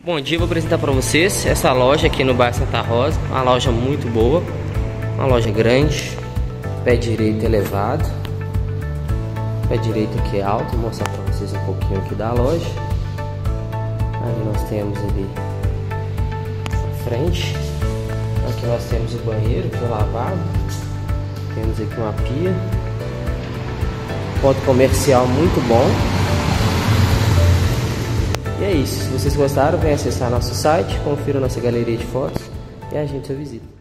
Bom dia, vou apresentar para vocês essa loja aqui no bairro Santa Rosa. Uma loja muito boa, uma loja grande, pé direito elevado, pé direito aqui alto. Vou mostrar para vocês um pouquinho aqui da loja. Ali nós temos ali à frente, aqui nós temos o banheiro que é lavado, temos aqui uma pia, ponto comercial muito bom. E é isso, se vocês gostaram, venham acessar nosso site, confira nossa galeria de fotos e a gente visita.